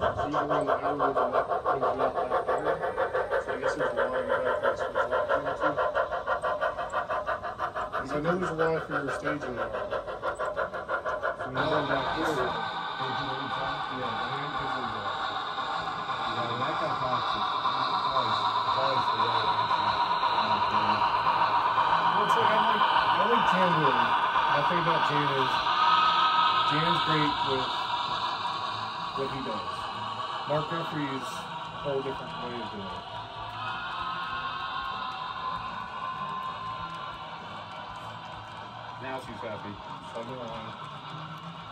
So you can run the algorithm that brings you up back there. So I guess there's a Y in the back that switch that between the two. Because I know there's a Y for your staging arm. So when you run back here, Page one time. yeah, the hand gives them the. Yeah, that got toxic. Twice for that. Well, it's like I like Jan really. My thing about Jan is Jan's great with what he does. Mark Guthrie is a whole different way of doing it. Now she's happy. So I'm gonna